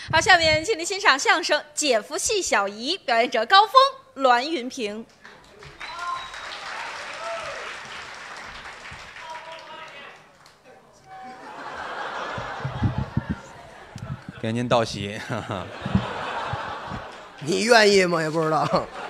好，下面请您欣赏相声《姐夫戏小姨》，表演者高峰、栾云平。 给您道喜， 你愿意吗？也不知道。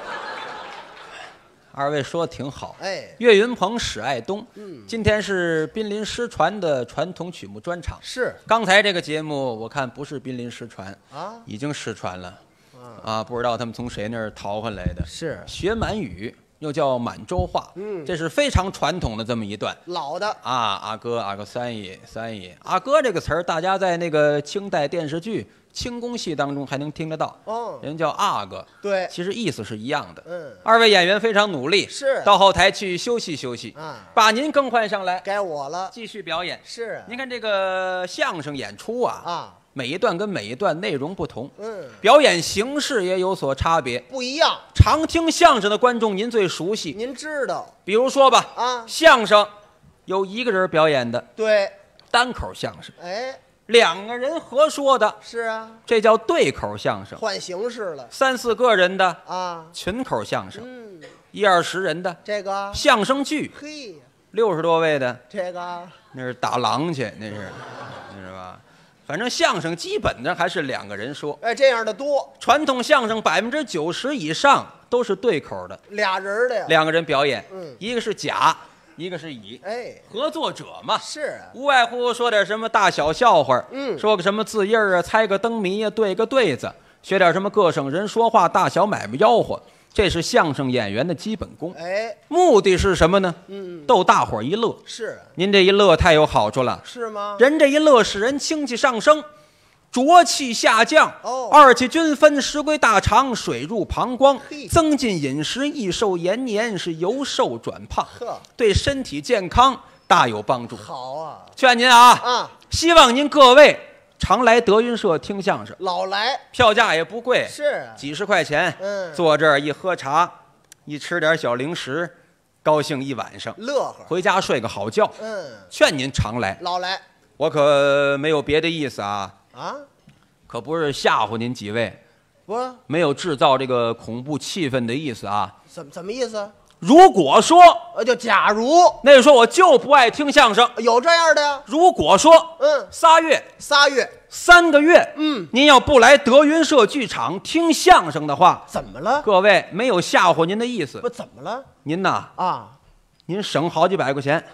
二位说的挺好。 哎， 岳云鹏、史爱东，今天是濒临失传的传统曲目专场。 是， 刚才这个节目我看不是濒临失传啊， 已经失传了，不知道他们从谁那儿淘回来的。 是学满语，又叫满洲话，这是非常传统的这么一段老的啊。阿哥、阿哥、三爷、三爷、阿哥这个词儿，大家在那个清代电视剧清宫戏当中还能听得到。人叫阿哥， 对， 其实意思是一样的。二位演员非常努力， 是到后台去休息休息，把您更换上来， 该我了， 继续表演。 是， 您看这个相声演出每一段跟每一段内容不同，表演形式也有所差别， 不一样。 常听相声的观众您最熟悉， 您知道。 比如说吧，相声有一个人表演的， 对， 单口相声。 哎， 两个人合说的， 是啊， 这叫对口相声。 换形式了。 三四个人的群口相声，一二十人的这个相声剧， 嘿 60多位的这个那是打狼去，那是吧？反正相声基本上还是两个人说。 哎，这样的多。 传统相声90%以上都是对口的， 俩人的呀， 两个人表演，一个是甲，一个是乙， 哎， 合作者嘛， 是无外乎说点什么大小笑话，说个什么字印啊，猜个灯谜啊，对个对子，学点什么各省人说话，大小买卖吆喝，这是相声演员的基本功。 哎， 目的是什么呢？逗大伙儿一乐。 是， 您这一乐太有好处了， 是吗？ 人这一乐使人清气上升，浊气下降，二气均分，食归大肠，水入膀胱，增进饮食，益寿延年，是由瘦转胖，对身体健康大有帮助。 好啊， 劝您希望您各位常来德云社听相声， 老来， 票价也不贵， 是几十块钱，坐这儿一喝茶，一吃点小零食，高兴一晚上， 乐呵， 回家睡个好觉。劝您常来， 老来， 我可没有别的意思啊， 可不是吓唬您几位， 不， 没有制造这个恐怖气氛的意思怎么意思？ 如果说， 就假如那就说我就不爱听相声， 有这样的呀？ 如果说，3月3个月，您要不来德云社剧场听相声的话， 怎么了？ 各位没有吓唬您的意思， 不，怎么了？ 您呐您省好几百块钱。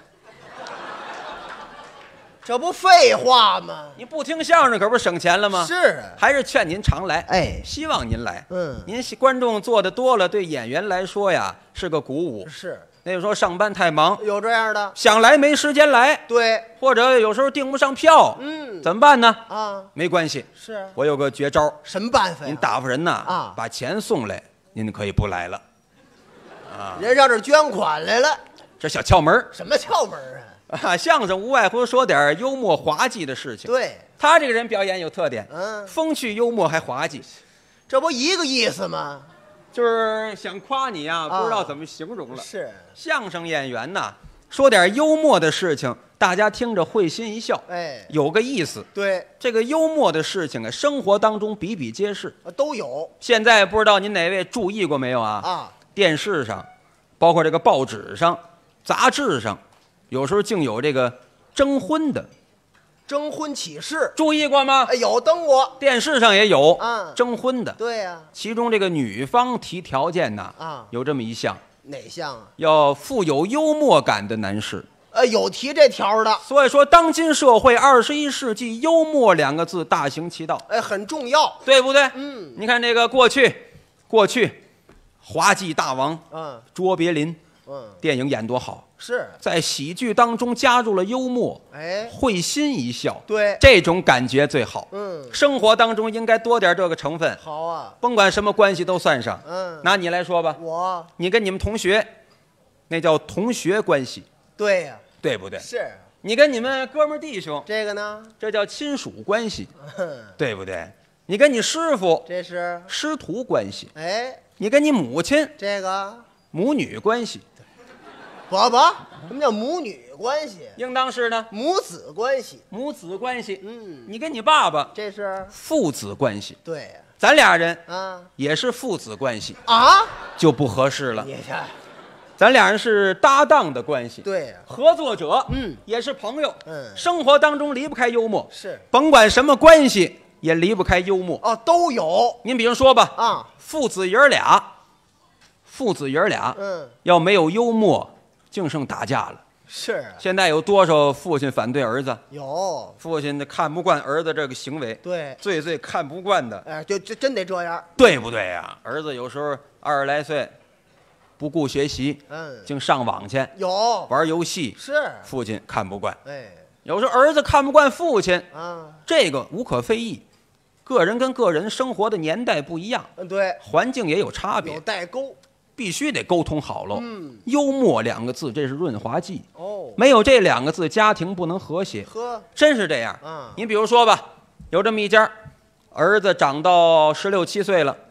这不废话吗？ 你不听相声可不是省钱了吗？ 是， 还是劝您常来。 哎， 希望您来。您观众做的多了，对演员来说呀是个鼓舞。 是， 那就说上班太忙， 有这样的， 想来没时间来。 对， 或者有时候订不上票，怎么办呢？没关系， 是我有个绝招。 什么办法呀？ 您打发人呐，把钱送来，您可以不来了。 人上这捐款来了， 这小窍门。 什么窍门相声无外乎说点幽默滑稽的事情。 对， 他这个人表演有特点，风趣幽默还滑稽， 这不一个意思吗？ 就是想夸你不知道怎么形容了。 是相声演员呐，说点幽默的事情，大家听着会心一笑，有个意思。 对， 这个幽默的事情生活当中比比皆是， 都有。 现在不知道您哪位注意过没有电视上，包括这个报纸上、杂志上，有时候竟有这个征婚的， 征婚启事， 注意过吗？ 有登过， 电视上也有征婚的。 对呀， 其中这个女方提条件有这么一项， 哪项要富有幽默感的男士。 有提这条的。 所以说，当今社会21世纪，幽默2个字大行其道， 很重要， 对不对？你看这个过去，滑稽大王，卓别林，电影演多好， 是在喜剧当中加入了幽默，会心一笑， 对， 这种感觉最好。生活当中应该多点这个成分。 好啊， 甭管什么关系都算上。拿你来说吧，你跟你们同学，那叫同学关系， 对呀， 对不对？ 是。 你跟你们哥们弟兄， 这个呢， 这叫亲属关系，对不对？你跟你师傅， 这是师徒关系。你跟你母亲， 这个母女关系， 不，什么叫母女关系？ 应当是呢， 母子关系。 母子关系。 嗯， 你跟你爸爸这是父子关系， 对呀。 咱俩人啊也是父子关系， 啊， 就不合适了。 你看， 咱俩人是搭档的关系， 对呀。 合作者，也是朋友，生活当中离不开幽默， 是， 甭管什么关系也离不开幽默。 哦，都有。 您比如说吧， 啊， 父子爷儿俩，要没有幽默，净剩打架了。 是啊， 现在有多少父亲反对儿子？ 有。 父亲看不惯儿子这个行为， 对， 最看不惯的， 哎，就真得这样， 对不对呀？儿子有时候20来岁，不顾学习，净上网去， 有玩游戏， 是， 父亲看不惯。 哎， 有时候儿子看不惯父亲， 啊， 这个无可非议。个人跟个人生活的年代不一样， 对， 环境也有差别， 有代沟， 必须得沟通好喽。幽默2个字，这是润滑剂。 哦， 没有这2个字，家庭不能和谐。 呵， 真是这样。您比如说吧，有这么一家，儿子长到16、17岁了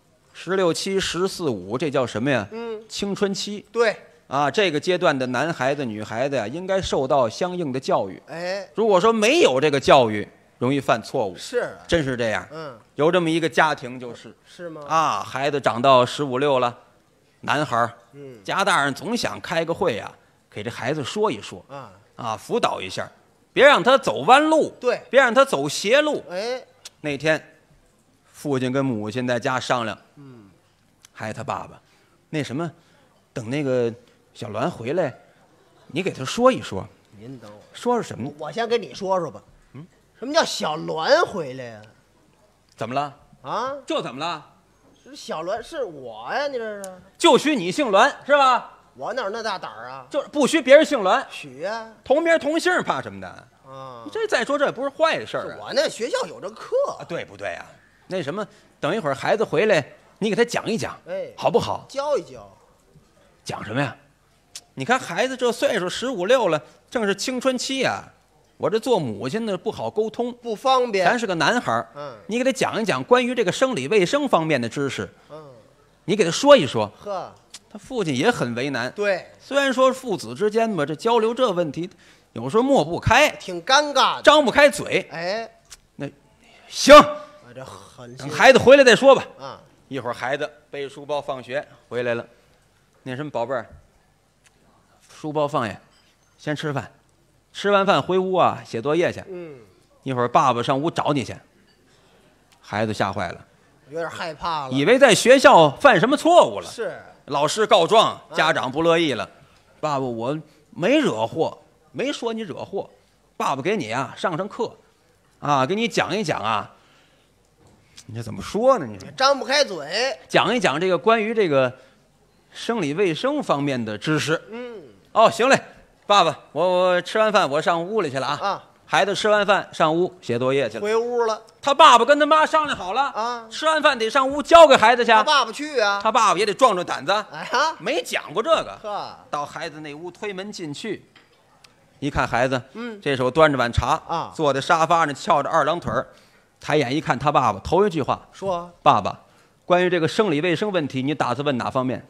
，16、17、14、15，这叫什么呀？青春期。 对， 啊，这个阶段的男孩子、女孩子呀，应该受到相应的教育。 哎， 如果说没有这个教育，容易犯错误。 是， 真是这样。有这么一个家庭就是。 是吗？ 啊，孩子长到15、16了，男孩儿，家大人总想开个会啊，给这孩子说一说，辅导一下，别让他走弯路， 对， 别让他走邪路。 哎， 那天，父亲跟母亲在家商量，还有他爸爸，那什么，等那个小栾回来，你给他说一说。 您等我说什么？ 我先跟你说说吧。什么叫小栾回来呀？ 怎么了？ 啊， 这怎么了？ 这小栾是我呀，你这是？ 就许你姓栾是吧？ 我哪有那大胆儿啊？ 就是不许别人姓栾， 许呀。 同名同姓，怕什么的？ 啊， 这再说这也不是坏事儿啊。 我那学校有这课啊，对不对啊？那什么，等一会儿孩子回来，你给他讲一讲， 哎， 好不好？ 教一教。 讲什么呀？你看孩子这岁数15、16了，正是青春期呀。我这做母亲的不好沟通， 不方便。 咱是个男孩儿，你给他讲一讲关于这个生理卫生方面的知识，你给他说一说。 呵， 他父亲也很为难。 对， 虽然说父子之间吧，这交流这问题，有时候抹不开， 挺尴尬的， 张不开嘴。 哎， 那行， 这很等孩子回来再说吧。 啊， 一会儿孩子背书包放学回来了，那什么宝贝儿，书包放下，先吃饭。吃完饭回屋啊，写作业去。一会儿爸爸上屋找你去。孩子吓坏了， 有点害怕了， 以为在学校犯什么错误了。 是， 老师告状，家长不乐意了。爸爸，我没惹祸，没说你惹祸。爸爸给你啊上课，啊，给你讲一讲啊。你这怎么说呢？你张不开嘴， 讲一讲这个关于这个生理卫生方面的知识。哦，行嘞。爸爸，我吃完饭我上屋里去了啊！孩子吃完饭上屋写作业去了， 回屋了。 他爸爸跟他妈商量好了啊， 吃完饭得上屋交给孩子去。 他爸爸去啊， 他爸爸也得壮壮胆子。 哎呀， 没讲过这个。 呵， 到孩子那屋推门进去，一看孩子，这手端着碗茶啊，坐在沙发上翘着2郎腿儿，抬眼一看他爸爸，头一句话说：“ 爸爸，关于这个生理卫生问题，你打算问哪方面？”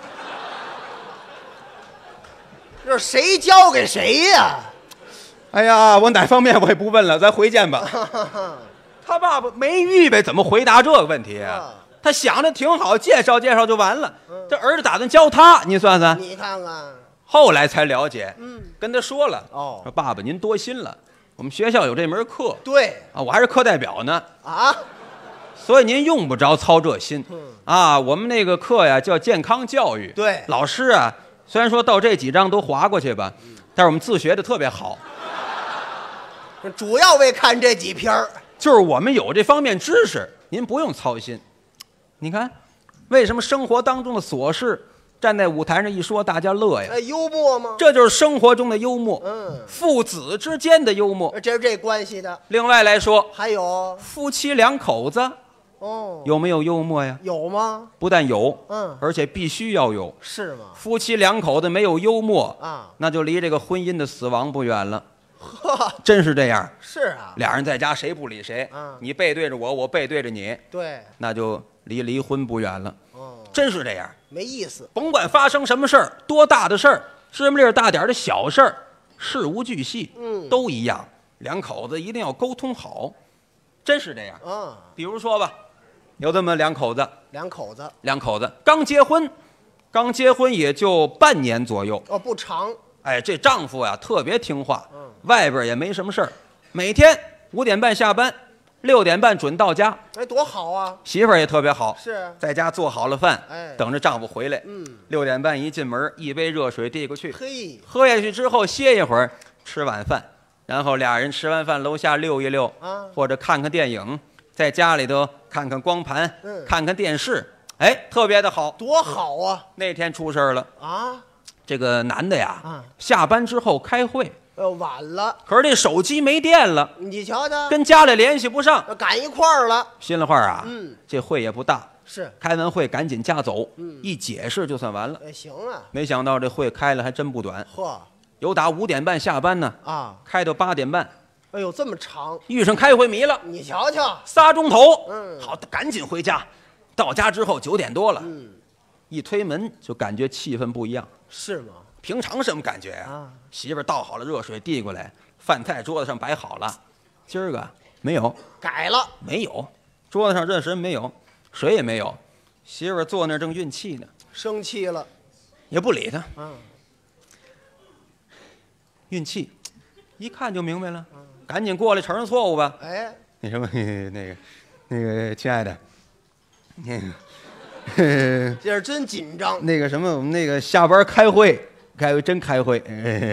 这谁交给谁呀？ 哎呀，我哪方面我也不问了，咱回见吧。他爸爸没预备怎么回答这个问题啊？他想的挺好，介绍介绍就完了。这儿子打算教他，你算算。 你看看， 后来才了解，跟他说了， 说爸爸您多心了，我们学校有这门课， 对啊，我还是课代表呢， 啊， 所以您用不着操这心，啊，我们那个课呀叫健康教育， 对， 老师啊。虽然说到这几章都划过去吧，但是我们自学的特别好， 主要为看这几篇儿， 就是我们有这方面知识，您不用操心。你看，为什么生活当中的琐事站在舞台上一说，大家乐呀？ 幽默吗？ 这就是生活中的幽默，父子之间的幽默， 这是这关系的。 另外来说， 还有夫妻2口子。有没有幽默呀？ 有吗？ 不但有，而且必须要有。 是吗？ 夫妻2口子没有幽默啊， 那就离这个婚姻的死亡不远了。真是这样。 是啊， 俩人在家谁不理谁，你背对着我，我背对着你， 对， 那就离婚不远了。真是这样， 没意思。 甭管发生什么事儿，多大的事儿， 芝麻粒大点的小事儿，事无巨细，都一样。两口子一定要沟通好，真是这样。比如说吧，有这么两口子刚结婚也就半年左右。 不长。 哎，这丈夫呀特别听话，外边也没什么事儿，每天5点半下班，6点半准到家。 哎，多好啊！ 媳妇儿也特别好， 是在家做好了饭，等着丈夫回来。6点半一进门，一杯热水递过去，喝下去之后歇一会儿，吃晚饭，然后俩人吃完饭楼下溜一溜，或者看看电影，在家里头看看光盘，看看电视，哎，特别的好， 多好啊！ 那天出事儿了啊！ 这个男的呀，下班之后开会， 晚了， 可是这手机没电了， 你瞧瞧， 跟家里联系不上， 赶一块儿了。 心里话啊，这会也不大， 是开完会赶紧家走，一解释就算完了。 行啊， 没想到这会开了还真不短，有打5点半下班呢，开到8点半。 哎呦，这么长， 遇上开会迷了， 你瞧瞧 ，3钟头，好，赶紧回家。到家之后9点多了，一推门就感觉气氛不一样。 是吗？ 平常什么感觉呀？媳妇儿倒好了热水递过来，饭菜桌子上摆好了。今儿个没有， 改了， 没有，桌子上这什么没有，水也没有。媳妇儿坐那儿正运气呢， 生气了， 也不理他。运气，一看就明白了，赶紧过来承认错误吧。 哎， 那什么，那个，亲爱的，那个。 这是真紧张。 那个什么，我们那个下班开会真开会，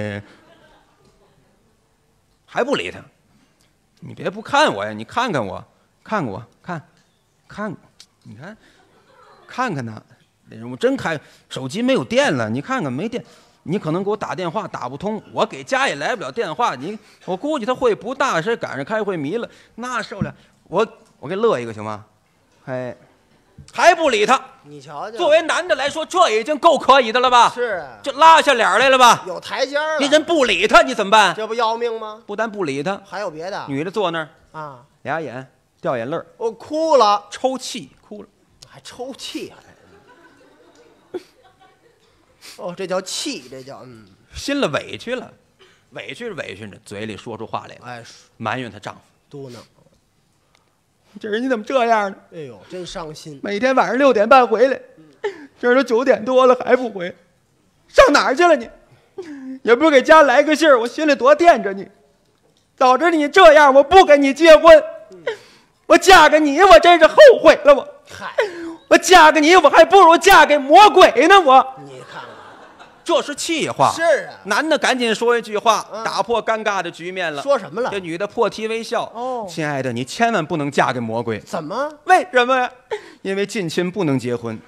还不理他。你别不看我呀，你看看我，看我，看，你看，看看他，那什么真开，手机没有电了，你看看没电，你可能给我打电话打不通，我给家也来不了电话，我估计他会不大，是赶上开会迷了，那受了，我给乐一个行吗？还不理他， 你瞧瞧， 作为男的来说，这已经够可以的了吧？ 是， 就拉下脸来了吧？ 有台阶了。 你人不理他，你怎么办？ 这不要命吗？ 不但不理他， 还有别的。 女的坐那儿啊， 俩眼掉眼泪儿， 哭了， 抽泣，哭了， 还抽泣啊？这叫气，这叫心里委屈了，委屈着，嘴里说出话来了， 哎， 埋怨她丈夫， 嘟囔。 这人你怎么这样呢？ 哎呦，真伤心！ 每天晚上6点半回来，这都9点多了还不回，上哪儿去了你？也不给家来个信儿，我心里多惦着你。早知你这样，我不跟你结婚。我嫁给你，我真是后悔了我。 嗨， 我嫁给你，我还不如嫁给魔鬼呢我。 你看看。 这是气话， 是啊， 男的赶紧说一句话，打破尴尬的局面了。 说什么了？ 这女的破涕为笑。亲爱的，你千万不能嫁给魔鬼。 怎么？ 为什么呀？因为近亲不能结婚。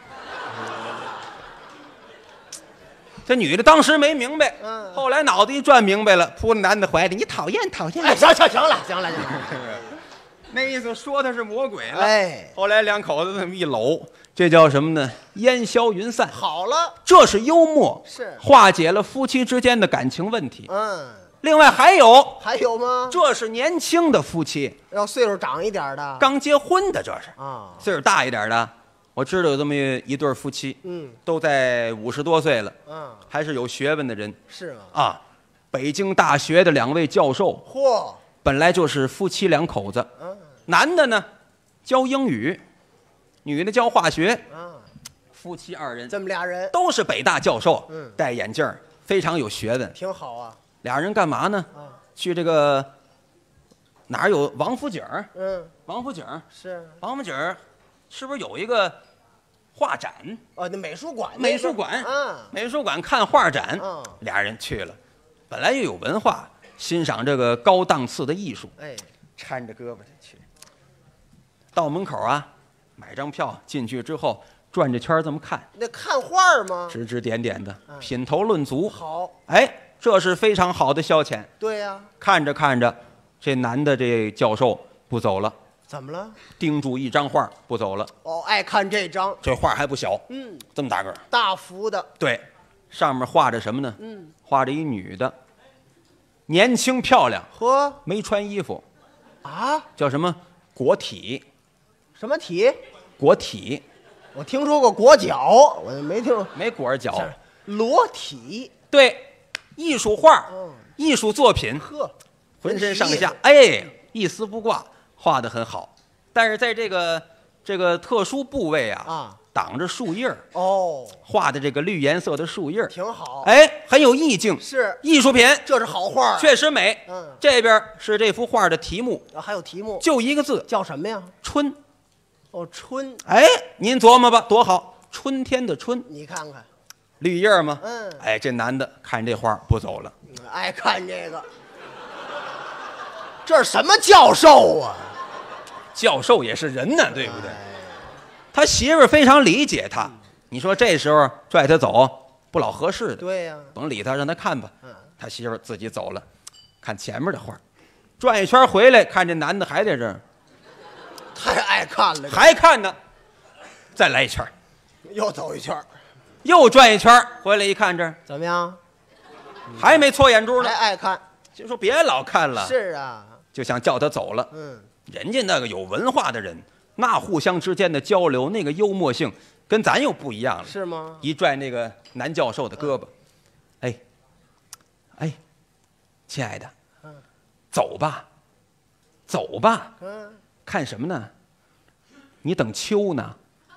这女的当时没明白，后来脑子一转明白了，扑在男的怀里，你讨厌。 哎，行了。 那意思说他是魔鬼了。 哎， 后来两口子这么一搂，这叫什么呢？烟消云散。 好了， 这是幽默， 是化解了夫妻之间的感情问题。另外还有吗？ 这是年轻的夫妻， 要岁数长一点的， 刚结婚的，这是啊。 岁数大一点的，我知道有这么一对夫妻，都在50多岁了，还是有学问的人。 是吗？ 啊，北京大学的2位教授。 嚯！ 本来就是夫妻两口子，男的呢教英语，女的教化学，夫妻2人， 这么俩人都是北大教授，戴眼镜，非常有学问， 挺好啊。 俩人干嘛呢？去这个哪儿有王府井？王府井是王府井，是不是有一个画展？ 那美术馆， 美术馆看画展，俩人去了，本来又有文化。欣赏这个高档次的艺术，搀着胳膊去。到门口啊，买张票进去之后，转着圈这么看。 那看画吗？ 指指点点的，品头论足。 好， 这是非常好的消遣。 对呀。 看着看着，这男的这教授不走了。 怎么了？ 盯住一张画不走了。 爱看这张。 这画还不小，这么大个儿， 大幅的。 对，上面画着什么呢？画着一女的。年轻漂亮，没穿衣服，叫什么裹体？ 什么体？ 裹体。 我听说过裹脚，我没听说。 没裹着脚。 裸体。 对，艺术画，艺术作品， 呵， 浑身上下，哎，一丝不挂，画得很好。但是在这个特殊部位啊，挡着树叶哦， 画的这个绿颜色的树叶挺好， 哎，很有意境， 是艺术品， 这是好画， 确实美。这边是这幅画的题目， 还有题目， 就一个字， 叫什么呀？ 春。 哦，春。 哎，您琢磨吧，多好，春天的春。 你看看， 绿叶吗？ 哎， 这男的看这画不走了， 爱看这个，这是什么教授啊？ 教授也是人呢，对不对？他媳妇儿非常理解他，你说这时候拽他走不老合适的。 对呀， 甭理他，让他看吧。他媳妇儿自己走了，看前面的画，转一圈回来，看这男的还在这儿， 太爱看了， 还看呢，再来一圈， 又走一圈， 又转一圈回来一看这儿怎么样？ 还没搓眼珠呢， 还爱看， 就说别老看了。 是啊， 就想叫他走了。人家那个有文化的人，那互相之间的交流，那个幽默性跟咱又不一样了， 是吗？ 一拽那个男教授的胳膊，哎，亲爱的，走吧，走吧，看什么呢？你等秋呢？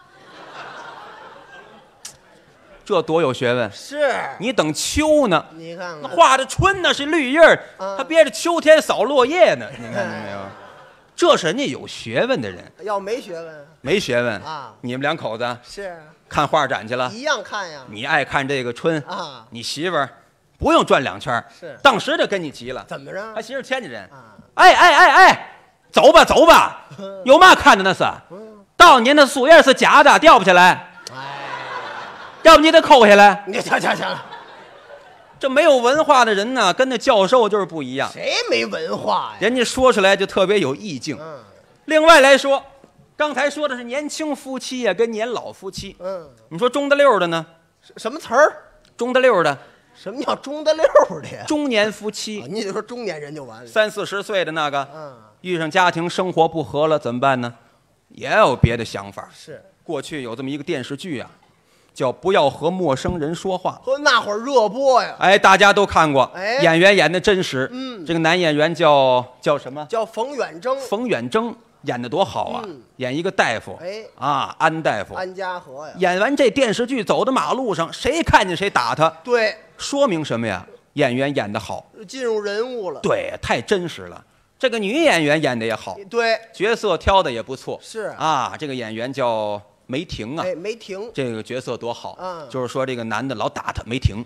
这多有学问！ 是你等秋呢？ 你看看， 那画的春呢是绿叶他憋着秋天扫落叶呢。你看见没有？这是人家有学问的人。 要没学问， 没学问啊！ 你们两口子是看画展去了， 一样看呀。 你爱看这个春啊， 你媳妇儿不用转两圈， 是当时就跟你急了。 怎么着？ 他媳妇牵着人，哎，走吧走吧，有嘛看的那是？到年的树叶是假的，掉不下来。要不你得抠下来。 你行了， 这没有文化的人呢，跟那教授就是不一样。 谁没文化呀？ 人家说出来就特别有意境。另外来说，刚才说的是年轻夫妻呀，跟年老夫妻。你说中得溜的呢？ 什么词儿？ 中得溜的。 什么叫中得溜的呀？ 中年夫妻。 你得说中年人就完了。 30-40岁的那个，遇上家庭生活不和了怎么办呢？也有别的想法。 是过去有这么一个电视剧啊。叫不要和陌生人说话， 和那会儿热播呀， 大家都看过，演员演的真实，这个男演员叫什么？ 叫冯远征， 冯远征演的多好啊，演一个大夫，安大夫， 安家和呀， 演完这电视剧走到马路上，谁看见谁打他， 对， 说明什么呀？演员演得好， 进入人物了， 对，太真实了。这个女演员演的也好， 对， 角色挑的也不错， 是这个演员叫梅婷啊， 梅婷这个角色多好，就是说这个男的老打他，梅婷，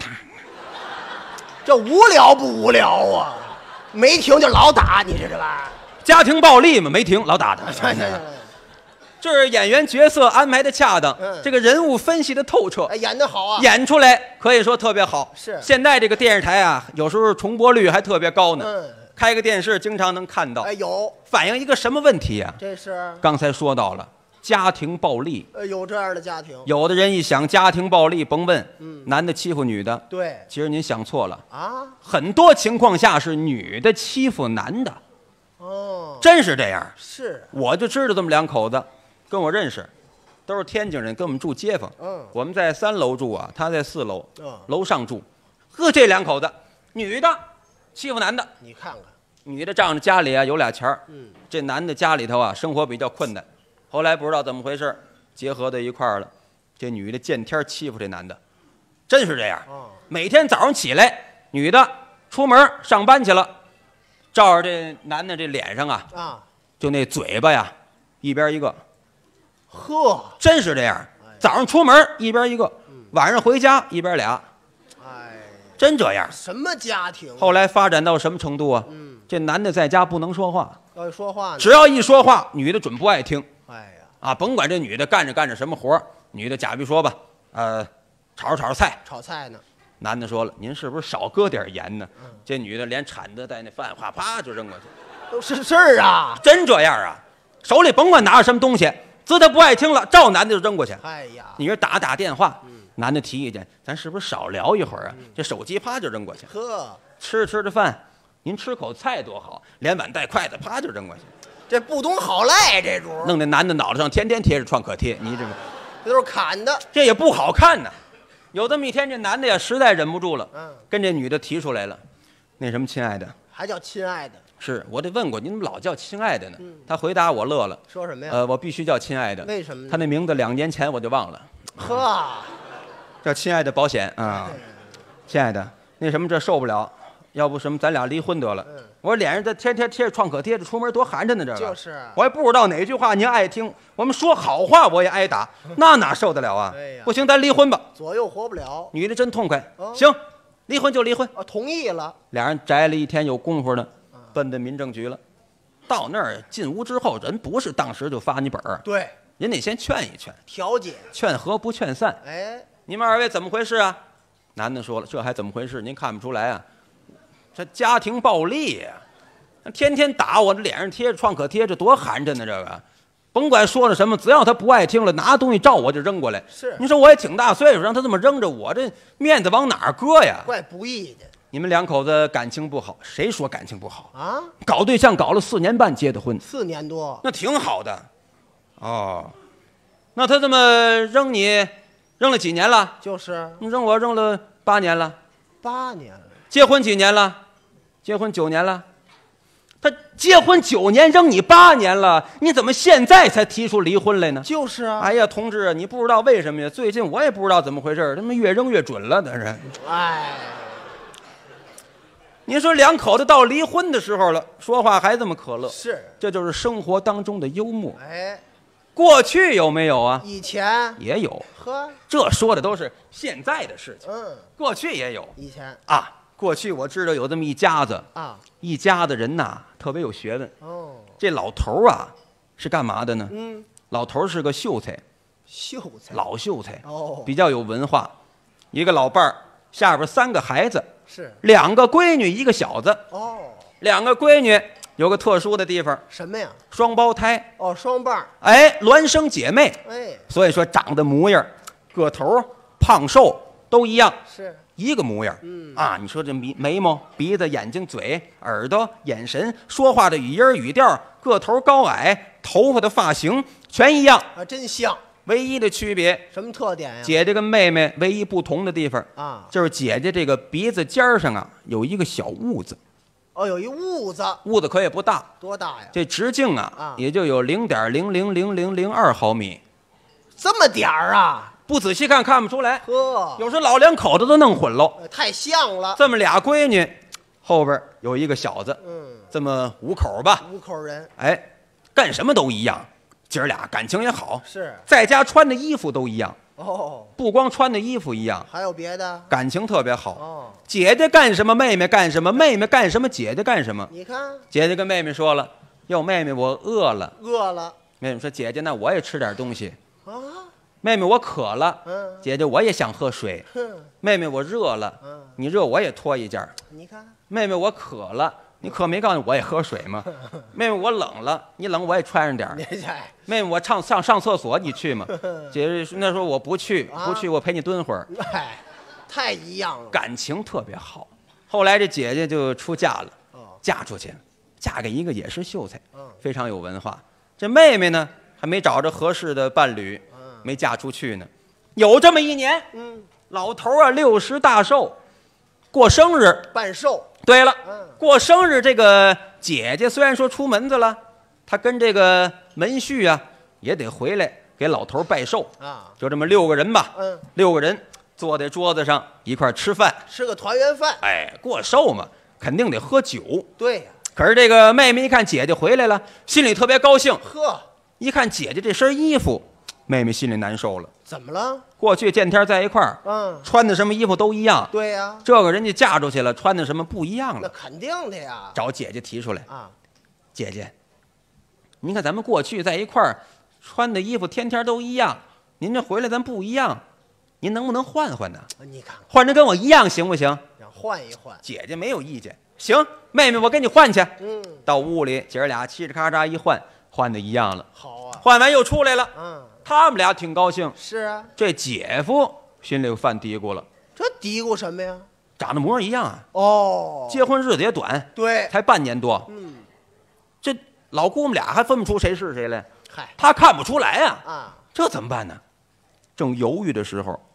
这无聊不无聊啊？梅婷就老打你，这是吧？ 家庭暴力嘛，梅婷老打他。这是演员角色安排的恰当，这个人物分析的透彻， 演得好啊， 演出来可以说特别好。 是现在这个电视台啊，有时候重播率还特别高呢。开个电视经常能看到。 有反映一个什么问题呀？ 这是刚才说到了。家庭暴力， 有这样的家庭， 有的人一想家庭暴力，甭问，男的欺负女的， 对， 其实您想错了啊， 很多情况下是女的欺负男的，真是这样。是，我就知道这么两口子，跟我认识，都是天津人，跟我们住街坊，我们在3楼住啊，他在4楼，楼上住，这两口子，女的欺负男的， 你看看， 女的仗着家里啊有俩钱儿，这男的家里头啊生活比较困难。后来不知道怎么回事，结合到一块儿了。这女的见天欺负这男的，真是这样。每天早上起来，女的出门上班去了，照着这男的这脸上啊，就那嘴巴呀，一边一个。 呵， 真是这样。早上出门一边一个，晚上回家一边俩。真这样。 什么家庭？ 后来发展到什么程度啊？这男的在家不能说话， 要说话呢， 只要一说话，女的准不爱听。甭管这女的干着什么活，女的假比说吧，炒菜呢。男的说了，您是不是少搁点盐呢？这女的连铲子带那饭哗啪就扔过去。 都是事儿啊， 真这样啊！手里甭管拿着什么东西，自他不爱听了，照男的就扔过去。你说打电话，男的提意见，咱是不是少聊一会儿啊？这手机啪就扔过去。吃着饭，您吃口菜多好，连碗带筷子啪就扔过去。 这不懂好赖，这主弄那男的脑袋上天天贴着创可贴，你这都是砍的， 这也不好看呢。 有这么一天，这男的呀实在忍不住了， 嗯， 跟这女的提出来了，那什么，亲爱的， 还叫亲爱的？ 是我得问过，你怎么老叫亲爱的呢？他回答我乐了， 说什么呀？ 我必须叫亲爱的。 为什么呢？ 他那名字2年前我就忘了。 呵， 叫亲爱的保险啊，亲爱的，那什么这受不了，要不什么咱俩离婚得了。我脸上这天天贴着创可贴着，出门多寒碜呢，这个。 就是。 我也不知道哪句话您爱听，我们说好话我也挨打，那哪受得了啊？ 哎呀， 不行，咱离婚吧。 左右活不了。 女的真痛快，行，离婚就离婚。 同意了。 俩人宅了一天有功夫呢，奔到民政局了。到那儿进屋之后，人不是当时就发你本儿， 对， 人得先劝一劝， 调解， 劝和不劝散。 哎， 你们二位怎么回事啊？男的说了，这还怎么回事？您看不出来啊？这家庭暴力呀、天天打我，这脸上贴着创可贴着，多寒碜呢！这个，甭管说了什么，只要他不爱听了，拿东西照我就扔过来。 是， 你说我也挺大岁数，让他这么扔着，我这面子往哪儿搁呀？ 怪不易的。 你们两口子感情不好，谁说感情不好啊？ 搞对象搞了4年半结的婚 ，4年多， 那挺好的。哦，那他这么扔你，扔了几年了？ 就是扔我扔了8年了。 8年了。 结婚几年了？结婚9年了。他结婚9年，扔你8年了，你怎么现在才提出离婚来呢？ 就是啊。 哎呀，同志，你不知道为什么呀？最近我也不知道怎么回事，他们越扔越准了，那是。 哎。 您说两口子到离婚的时候了，说话还这么可乐， 是， 这就是生活当中的幽默。 哎， 过去有没有啊？ 以前也有。 呵， 这说的都是现在的事情。过去也有。 以前啊，过去我知道有这么一家子啊， 一家子人呐，特别有学问。 哦， 这老头啊是干嘛的呢？老头是个秀才，老秀才哦， 比较有文化。一个老伴儿，下边3个孩子。 是 2个闺女1个小子哦 ，2个闺女有个特殊的地方， 什么呀？ 双胞胎哦，双瓣儿， 哎，孪生姐妹， 哎， 所以说长得模样、个头、胖瘦都一样， 是一个模样。啊，你说这眉毛、鼻子、眼睛、嘴、耳朵、眼神、说话的语音语调、个头高矮、头发的发型全一样啊，真像。 唯一的区别什么特点呀？ 姐姐跟妹妹唯一不同的地方啊， 就是姐姐这个鼻子尖上啊有一个小痦子。 哦，有一痦子， 痦子可也不大， 多大呀？ 这直径啊也就有0.000002毫米， 这么点儿啊？ 不仔细看看不出来。 呵， 有时候老两口子都弄混喽， 太像了。 这么俩闺女，后边有一个小子，这么5口吧 ，5口人， 哎，干什么都一样。姐儿俩感情也好， 是在家穿的衣服都一样哦， 不光穿的衣服一样， 还有别的， 感情特别好哦。 姐姐干什么，妹妹干什么，妹妹干什么，姐姐干什么。 你看， 姐姐跟妹妹说了：“哟，妹妹，我饿了。” 饿了。 妹妹说：“姐姐，那我也吃点东西。” 啊， 妹妹，我渴了。 姐姐，我也想喝水。妹妹，我热了。你热，我也脱一件。 你看， 妹妹，我渴了。你可没告诉我也喝水吗？妹妹，我冷了，你冷我也穿上点儿。妹妹，我上厕所，你去吗？姐姐那时候我不去，我陪你蹲会儿。 哎，太一样了， 感情特别好。后来这姐姐就出嫁了，嫁出去了，嫁给一个也是秀才，非常有文化。这妹妹呢，还没找着合适的伴侣，没嫁出去呢。有这么一年，老头啊60大寿，过生日办寿。 对了，过生日这个姐姐虽然说出门子了，她跟这个门婿啊也得回来给老头拜寿啊。就这么6个人吧，6个人坐在桌子上一块吃饭， 吃个团圆饭。 哎，过寿嘛，肯定得喝酒。 对呀。 可是这个妹妹一看姐姐回来了，心里特别高兴。 呵， 一看姐姐这身衣服，妹妹心里难受了。 怎么了？ 过去见天在一块儿，穿的什么衣服都一样。 对呀， 这个人家嫁出去了，穿的什么不一样了。 那肯定的呀。 找姐姐提出来啊， 姐姐，您看咱们过去在一块儿穿的衣服天天都一样，您这回来咱不一样，您能不能换换呢？ 你看， 换成跟我一样行不行？ 想换一换。 姐姐没有意见，行，妹妹我跟你换去。到屋里姐儿俩嘁哩咔嚓一换，换的一样了。 好啊， 换完又出来了。他们俩挺高兴。 是啊， 这姐夫心里又犯嘀咕了。 这嘀咕什么呀？ 长得模样一样啊。 哦， 结婚日子也短， 对， 才半年多。这老姑母俩还分不出谁是谁来。 嗨， 他看不出来啊。 啊， 这怎么办呢？正犹豫的时候，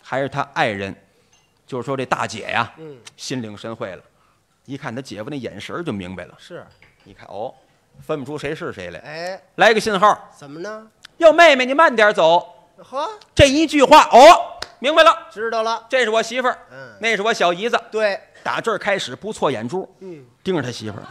还是他爱人，就是说这大姐呀，心领神会了，一看他姐夫那眼神就明白了。 是， 一看哦，分不出谁是谁来。 哎， 来个信号， 怎么呢？ 哟，妹妹你慢点走。 呵， 这一句话哦，明白了， 知道了。 这是我媳妇儿，那是我小姨子。 对， 打这儿开始不错眼珠，盯着他媳妇儿。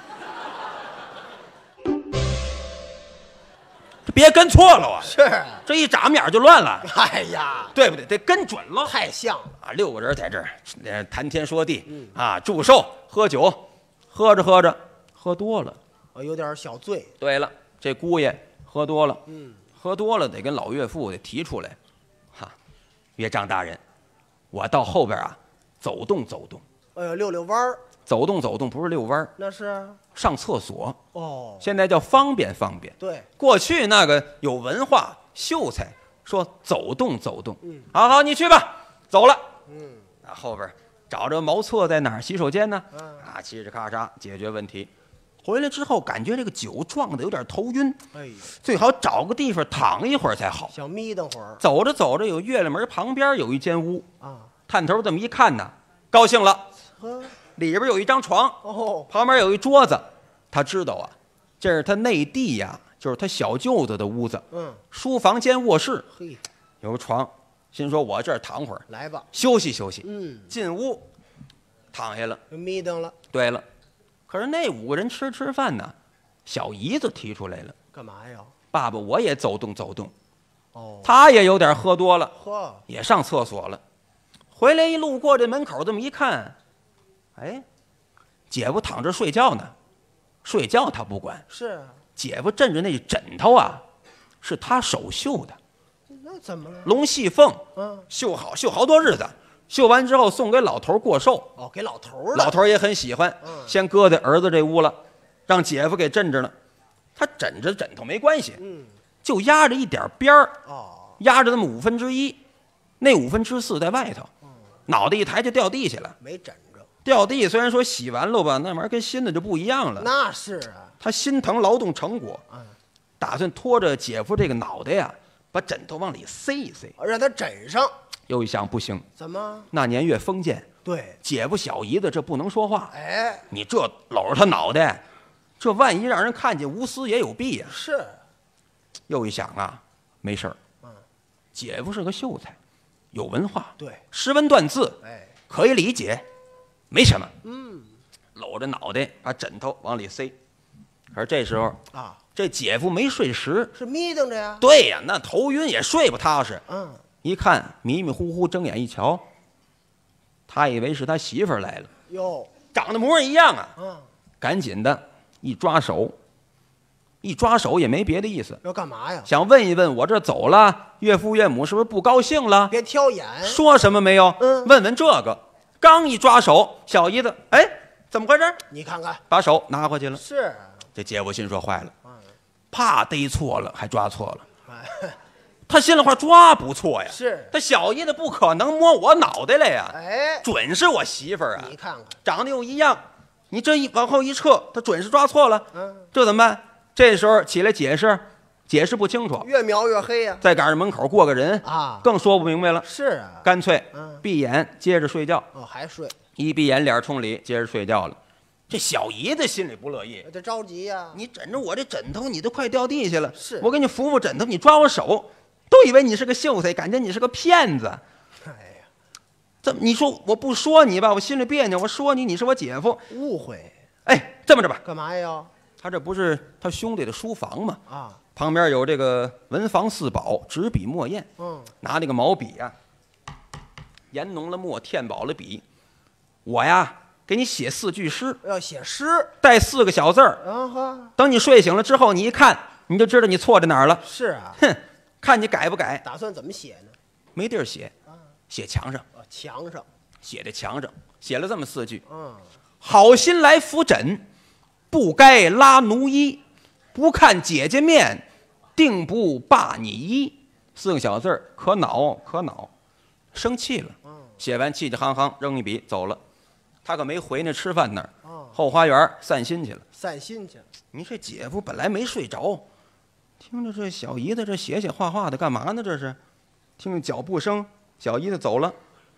这别跟错了啊！ 是， 这一眨眼就乱了。 哎呀， 对不对？得跟准了。 太像了啊！6个人在这儿谈天说地，啊，祝寿喝酒，喝着喝着喝多了， 有点小醉。 对了，这姑爷喝多了，喝多了得跟老岳父得提出来，哈，岳丈大人，我到后边啊走动走动。 哎呦，溜溜弯儿。 走动走动不是遛弯儿， 那是上厕所。 哦， 现在叫方便方便。 对， 过去那个有文化秀才说走动走动。好好，你去吧，走了。后边找着茅厕在哪儿？洗手间呢？啊，嘁哧咔嚓解决问题。回来之后感觉这个酒撞的有点头晕， 哎， 最好找个地方躺一会儿才好。 想眯瞪会儿。 走着走着，有月亮门旁边有一间屋啊， 探头这么一看呢，高兴了。 呵， 里边有一张床，旁边有一桌子。他知道啊，这是他内弟呀，就是他小舅子的屋子。书房兼卧室， 嘿， 有个床，心说我这儿躺会儿， 来吧， 休息休息。进屋，躺下了， 眯瞪了。 对了，可是那5个人吃饭呢，小姨子提出来了， 干嘛呀？ 爸爸，我也走动走动。 哦， 他也有点喝多了， 呵， 也上厕所了。回来一路过这门口，这么一看，哎，姐夫躺着睡觉呢，睡觉他不管， 是姐夫枕着那枕头啊，是他手绣的， 那怎么了？ 龙戏凤，绣好多日子，绣完之后送给老头过寿。 哦，给老头了。 老头也很喜欢，先搁在儿子这屋了，让姐夫给枕着了。他枕着枕头没关系，就压着一点边儿，压着那么1/5，那4/5在外头，脑袋一抬就掉地下了， 没枕着。 掉地虽然说洗完了吧，那玩意儿跟新的就不一样了。 那是啊， 他心疼劳动成果，打算拖着姐夫这个脑袋呀，把枕头往里塞一塞， 让他枕上。 又一想不行， 怎么？ 那年月封建， 对， 姐夫小姨子这不能说话。 哎， 你这搂着他脑袋，这万一让人看见，无私也有弊呀。 是。 又一想啊，没事儿，姐夫是个秀才，有文化， 对， 识文断字， 哎， 可以理解，没什么。搂着脑袋把枕头往里塞。可是这时候啊， 这姐夫没睡实， 是眯瞪着呀。 对呀，那头晕也睡不踏实。 一看迷迷糊糊，睁眼一瞧，他以为是他媳妇儿来了， 哟， 长得模样一样啊。赶紧的一抓手也没别的意思， 要干嘛呀？ 想问一问我这走了，岳父岳母是不是不高兴了？ 别挑眼， 说什么没有？问问这个。刚一抓手，小姨子，哎，怎么回事？ 你看看， 把手拿回去了。 是， 这姐夫心说坏了，怕逮错了，还抓错了。他心里话抓不错呀， 是他小姨子不可能摸我脑袋来呀， 哎， 准是我媳妇儿啊。 你看看， 长得又一样，你这一往后一撤，他准是抓错了。这怎么办？这时候起来解释不清楚， 越描越黑呀。 再赶上门口过个人啊， 更说不明白了。 是啊， 干脆闭眼接着睡觉。 还睡， 一闭眼脸冲里，接着睡觉了。这小姨子心里不乐意， 这着急呀。 你枕着我这枕头，你都快掉地下了。 是我给你扶扶枕头，你抓我手，都以为你是个秀才，感觉你是个骗子。 哎呀， 这你说我不说你吧，我心里别扭；我说你，你是我姐夫， 误会。 哎，这么着吧， 干嘛呀？ 他这不是他兄弟的书房吗？ 啊， 旁边有这个文房四宝，纸笔墨砚。拿那个毛笔呀，研浓了墨，添饱了笔。我呀，给你写4句诗， 要写诗， 带4个小字儿。等你睡醒了之后，你一看，你就知道你错在哪儿了。 是啊， 哼，看你改不改。 打算怎么写呢？ 没地儿写，写墙上。 墙上写在墙上，写了这么4句。好心来扶枕，不该拉奴衣。不看姐姐面，定不罢你衣。4个小字儿，可恼可恼，生气了。写完气气夯夯，扔一笔走了。他可没回那吃饭那儿，后花园散心去了。 散心去了。 你这姐夫本来没睡着，听着这小姨子这写画画的干嘛呢？这是，听着脚步声，小姨子走了。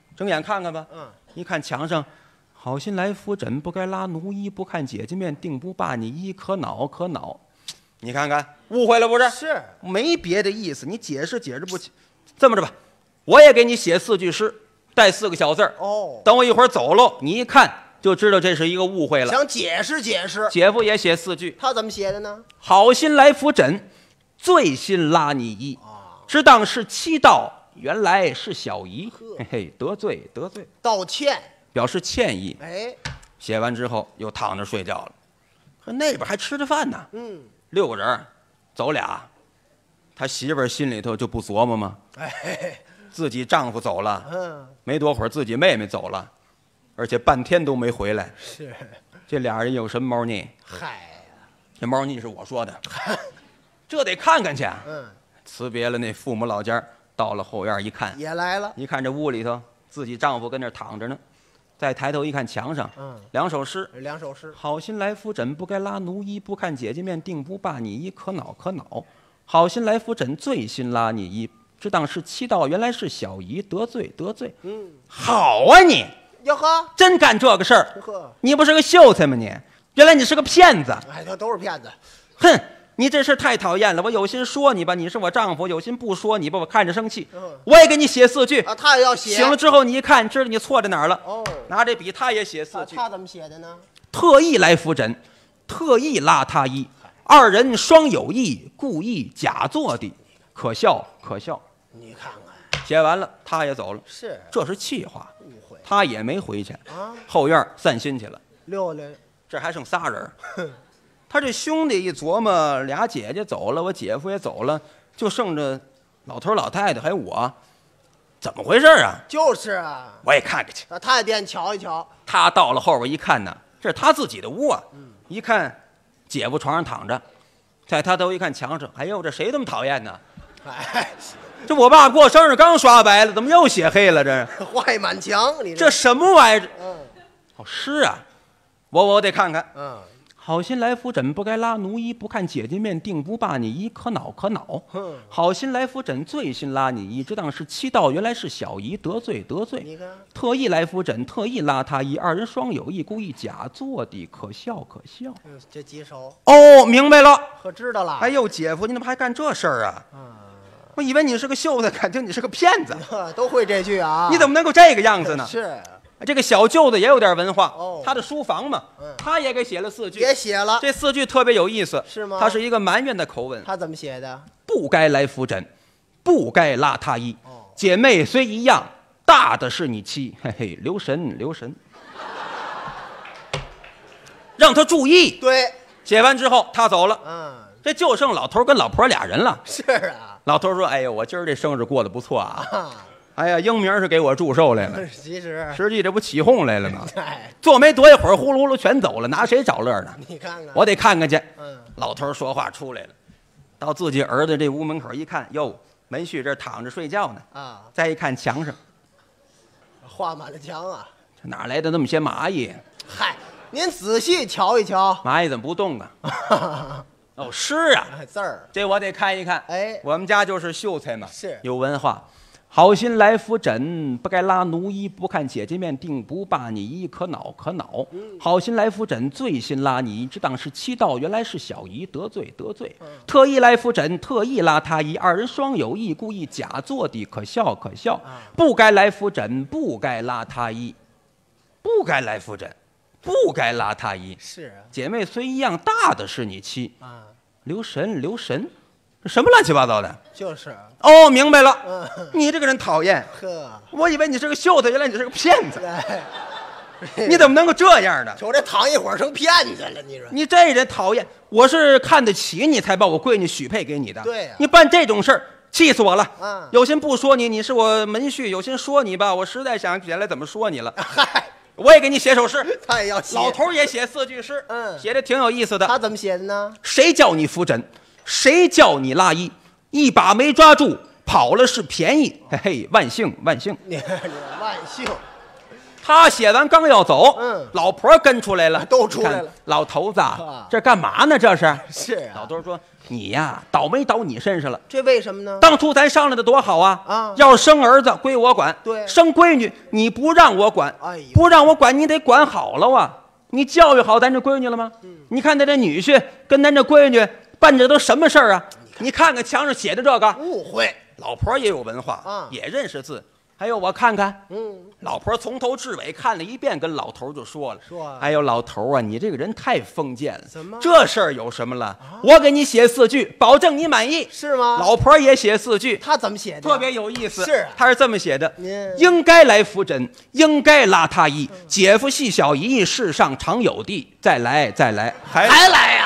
睁眼看看吧。 嗯， 一看墙上，好心来扶枕，不该拉奴衣；不看姐姐面，定不罢你衣。可恼可恼。你看看，误会了不是？ 是， 没别的意思，你解释解释不清。这么着吧，我也给你写4句诗，带4个小字儿。 哦， 等我一会儿走喽，你一看就知道这是一个误会了。 想解释解释。 姐夫也写4句， 他怎么写的呢？ 好心来扶枕，醉心拉你衣。只当是妻道，原来是小姨。嘿嘿，得罪得罪， 道歉， 表示歉意。 哎， 写完之后又躺着睡觉了。可那边还吃着饭呢。 嗯， 6个人，走俩。他媳妇儿心里头就不琢磨吗？ 哎， 自己丈夫走了， 嗯， 没多会儿自己妹妹走了，而且半天都没回来。 是， 这俩人有什么猫腻？ 嗨， 这猫腻是我说的，这得看看去。 嗯， 辞别了那父母老家，到了后院一看， 也来了， 一看这屋里头，自己丈夫跟那儿躺着呢。再抬头一看，墙上，2首诗 ，2首诗。 好心来扶枕，不该拉奴衣；不看姐姐面，定不罢你衣。可恼可恼。好心来扶枕，醉心拉你衣。只当是妻道，原来是小姨。得罪得罪。 嗯， 好啊你， 哟呵， 真干这个事儿。 呵， 你不是个秀才吗你？原来你是个骗子。 哎，这都是骗子。 哼，你这事太讨厌了。我有心说你吧，你是我丈夫；有心不说你吧，我看着生气。我也给你写4句啊，他也要写。 醒了之后你一看，知道你错在哪儿了。 哦， 拿这笔，他也写4句。 他怎么写的呢？ 特意来扶枕，特意拉他衣。2人双有意，故意假作的，可笑可笑。 你看看， 写完了，他也走了。 是， 这是气话。 误会他也没回去啊， 后院散心去了。 溜溜， 这还剩仨人。他这兄弟一琢磨，俩姐姐走了，我姐夫也走了，就剩着老头老太太还有我，怎么回事啊？ 就是啊， 我也看看去。 他也惦瞧一瞧。 他到了后边一看呢，这是他自己的屋啊。一看姐夫床上躺着，再他头一看墙上，哎呦，这谁这么讨厌呢？ 哎， 这我爸过生日刚刷白了，怎么又写黑了？这坏满墙，你这什么玩意儿？ 嗯， 哦，诗啊，我得看看。 嗯， 好心来扶枕，不该拉奴衣；不看姐姐面，定不罢你衣。可恼可恼。好心来扶枕，醉心拉你衣。只当是妻道，原来是小姨。得罪得罪。 你看， 特意来扶枕，特意拉他衣。2人双有意，故意假作的，可笑可笑。 这几首， 哦，明白了。 可知道了。 哎呦，姐夫，你怎么还干这事儿啊？我以为你是个秀才，感情你是个骗子。 都会这句啊？ 你怎么能够这个样子呢？ 是， 这个小舅子也有点文化。 哦， 他的书房嘛，他也给写了4句， 也写了。 这4句特别有意思， 是吗？ 他是一个埋怨的口吻。 他怎么写的？ 不该来扶枕，不该拉他衣。姐妹虽一样，大的是你妻。嘿嘿，留神留神，让他注意。 对， 写完之后他走了。这就剩老头跟老婆俩人了。 是啊。 老头说：“哎呦，我今儿这生日过得不错啊！哎呀，英明是给我祝寿来了，实际这不起哄来了吗？坐没多一会儿，呼噜呼噜全走了，拿谁找乐呢？ 你看看， 我得看看去。老头说话出来了，到自己儿子这屋门口一看，哟，门婿这躺着睡觉呢。啊，再一看墙上， 画满了墙啊！ 这哪来的那么些蚂蚁？ 嗨，您仔细瞧一瞧， 蚂蚁怎么不动啊？哦，诗啊， 字儿， 这我得看一看。哎，我们家就是秀才嘛， 是有文化。好心来扶枕，不该拉奴衣；不看姐姐面，定不罢你衣。可恼可恼。好心来扶枕，醉心拉你衣。只当是妻道，原来是小姨。得罪得罪。特意来扶枕，特意拉他衣。2人双有意，故意假作的，可笑可笑。不该来扶枕，不该拉他衣，不该来扶枕，不该拉他衣。 是啊， 姐妹虽一样，大的是你妻。留神留神，这什么乱七八糟的？ 就是哦，明白了。你这个人讨厌。 呵， 我以为你是个秀才，原来你是个骗子。你怎么能够这样呢？ 瞅这躺一会儿成骗子了，你说？ 你这人讨厌，我是看得起你才把我闺女许配给你的。 对呀， 你办这种事儿，气死我了。 有心不说你，你是我门婿；有心说你吧，我实在想不起来怎么说你了。嗨。我也给你写首诗， 他也要写。 老头也写4句诗，写的挺有意思的。 他怎么写的呢？ 谁叫你扶枕，谁叫你拉衣，一把没抓住，跑了是便宜。嘿嘿，万幸万幸。 你万幸。 他写完刚要走，老婆跟出来了， 都出来了。 老头子，这干嘛呢？这是？ 是啊。 老头子说：“你呀，倒霉倒你身上了。 这为什么呢？ 当初咱商量的多好啊！要是生儿子归我管， 对； 生闺女你不让我管，不让我管，你得管好了啊！你教育好咱这闺女了吗？你看咱这女婿跟咱这闺女办着都什么事儿啊？你看看墙上写的这个， 误会。 老婆也有文化也认识字。”还有我看看，老婆从头至尾看了一遍，跟老头就说了：“哎呦，老头啊，你这个人太封建了。怎么？这事儿有什么了？我给你写4句，保证你满意， 是吗？” 老婆也写4句， 他怎么写的？ 特别有意思。 是， 他是这么写的：应该来扶枕，应该拉他衣，姐夫系小姨，世上常有地。再来，还来。